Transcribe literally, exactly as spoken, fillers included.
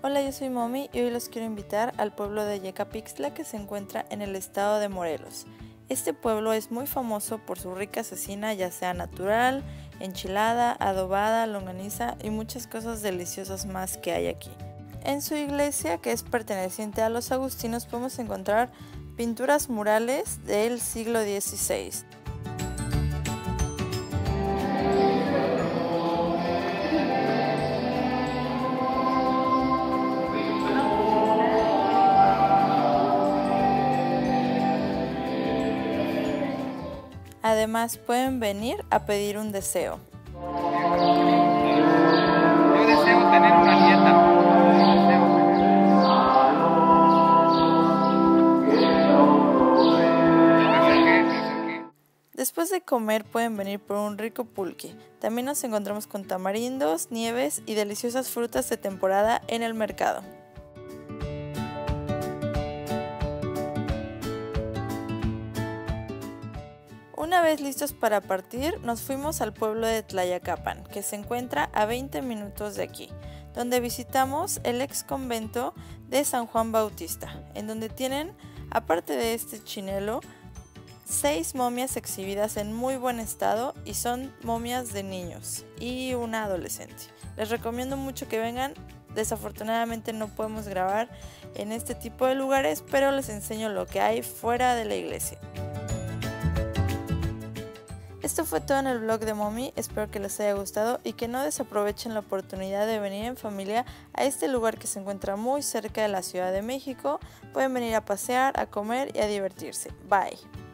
Hola, yo soy Momi y hoy los quiero invitar al pueblo de Yecapixtla, que se encuentra en el estado de Morelos. Este pueblo es muy famoso por su rica cecina, ya sea natural, enchilada, adobada, longaniza y muchas cosas deliciosas más que hay aquí. En su iglesia, que es perteneciente a los agustinos, podemos encontrar pinturas murales del siglo dieciséis. Además, pueden venir a pedir un deseo. Yo deseo tener una nieta. Después de comer pueden venir por un rico pulque. También nos encontramos con tamarindos, nieves y deliciosas frutas de temporada en el mercado. Una vez listos para partir, nos fuimos al pueblo de Tlayacapan, que se encuentra a veinte minutos de aquí, donde visitamos el ex convento de San Juan Bautista, en donde tienen, aparte de este chinelo, seis momias exhibidas en muy buen estado y son momias de niños y una adolescente. Les recomiendo mucho que vengan. Desafortunadamente no podemos grabar en este tipo de lugares, pero les enseño lo que hay fuera de la iglesia. Esto fue todo en el vlog de Momi, espero que les haya gustado y que no desaprovechen la oportunidad de venir en familia a este lugar que se encuentra muy cerca de la Ciudad de México. Pueden venir a pasear, a comer y a divertirse. Bye.